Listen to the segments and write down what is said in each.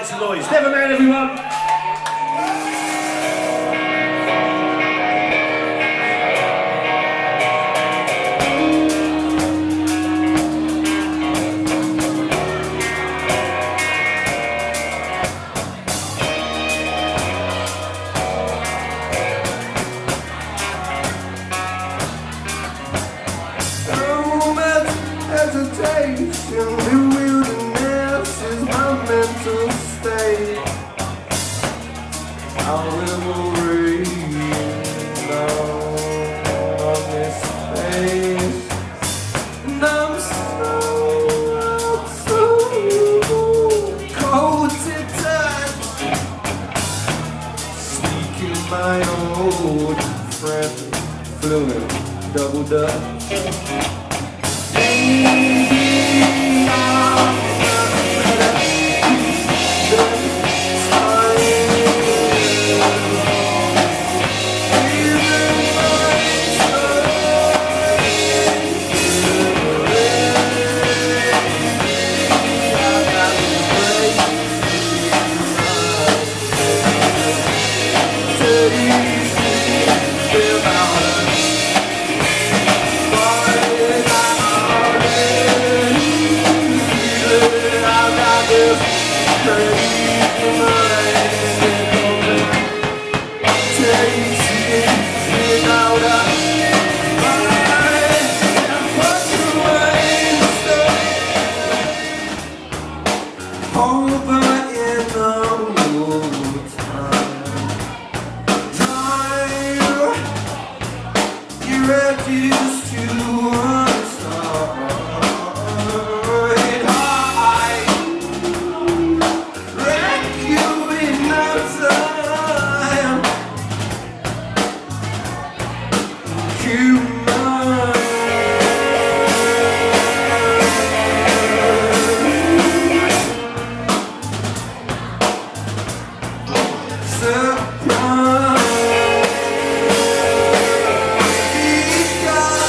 make some noise. Neverman, everyone. Hesitation, the wilderness is my mental state. I'll revelry on this space, and I'm so cold to touch, sneaking my old friend, fluent double dutch. Surprise,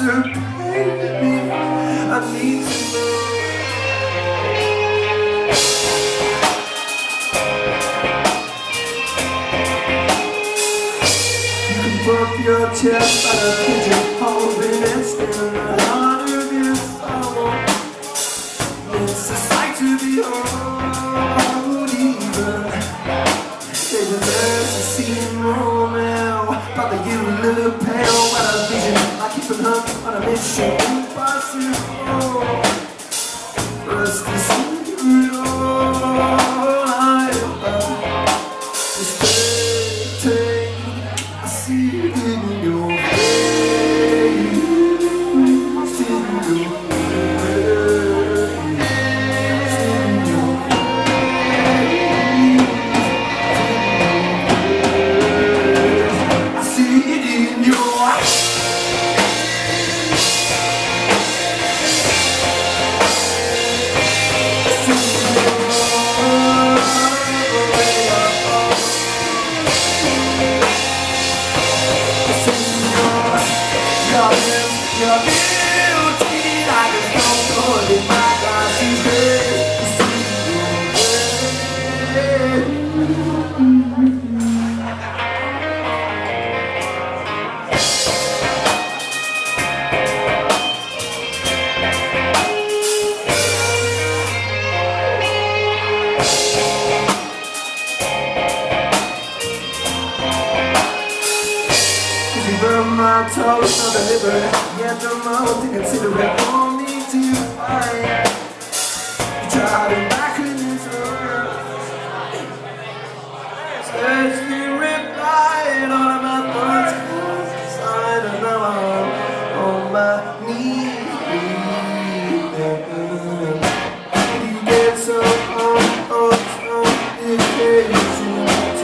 answer, baby. I need to know. You can bump your chest by the pigeonhole, and it's in the heart of your soul. It's a sight to behold, even. There's a scene Romeo, but the you look pale. What a vision, I keep an eye on a mission. Impossible for us to see it all. I just take, I see it in your face, in your your beauty, I just don't put in my glasses. Burn my toes on the liver, yet the most to consider it for me to find. You try to back in this world, search me, reply, and all of my thoughts inside, and now I'm on my knees. You get so occasion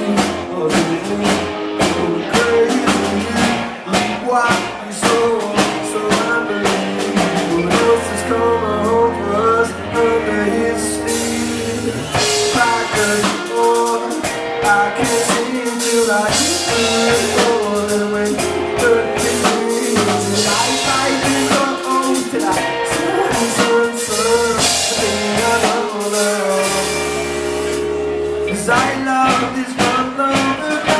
to crazy. Why you so unbelievable? What else is coming home for us under his sleeve? Like a door, I can't seem to like it more than when you're and I fight to go home till I sun, I don't know. 'Cause I love this one love.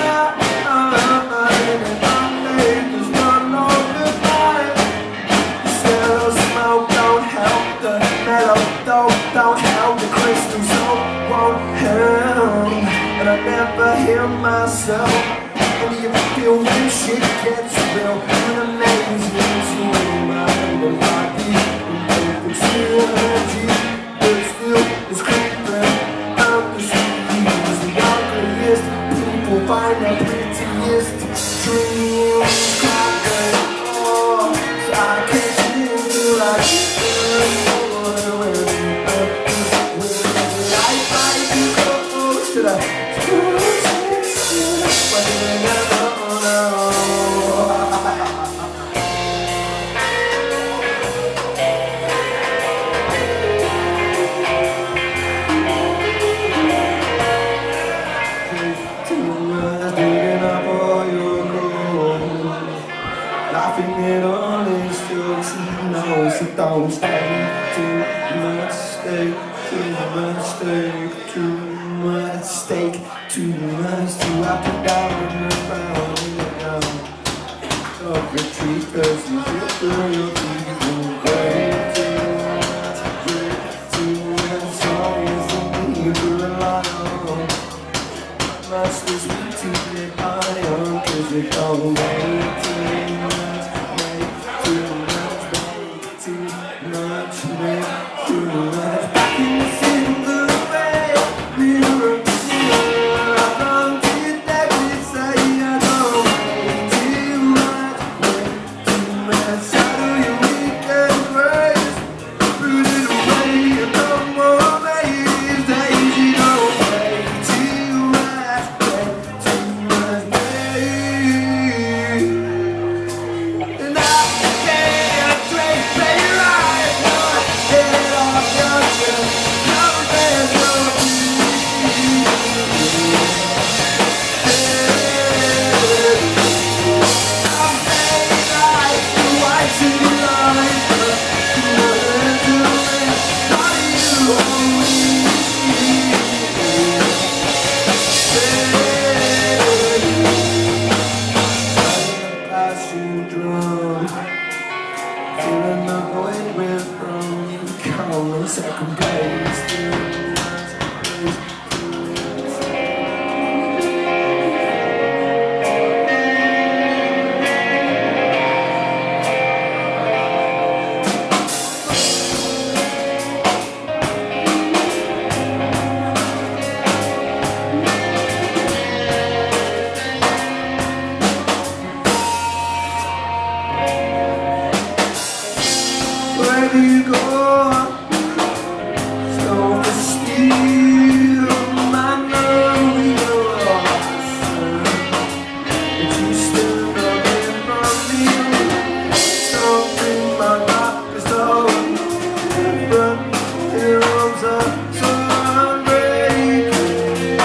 Don't help, the crystal soul won't help. And I never hear myself. And do you feel when shit gets real? And amazing to mind the body and the energy, but still it's creeping out the streets. The ugliest people find the prettiest dreams. Oh, so I can't seem to like it. Laughing at all is still too low, so don't stay too much stake, too much stake, too much stake, too much to up and down and around and down. Don't retreat 'cause you feel through your people great, too much song is the need to rely on. Much too sweet to get high on 'cause you don't wait too much. Back in the single way, mirror, mirror, I run to that we say I don't way too much. How do you weekend grace? Put it away, and no more days, days you don't way too much, babe. wherever you go, so still I know you're awesome, but you still remember me. Something my life is over, but your arms are so unbreaking.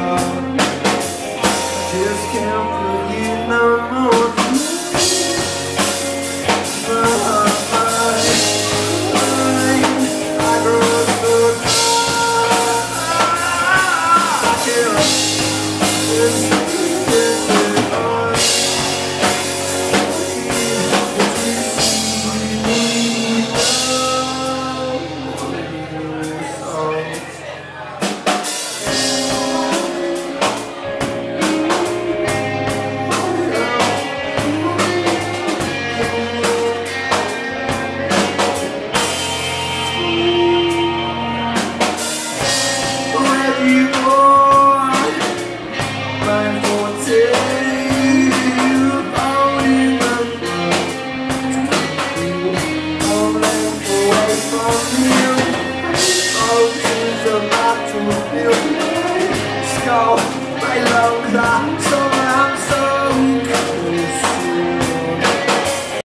Just can't believe no more. My lungs are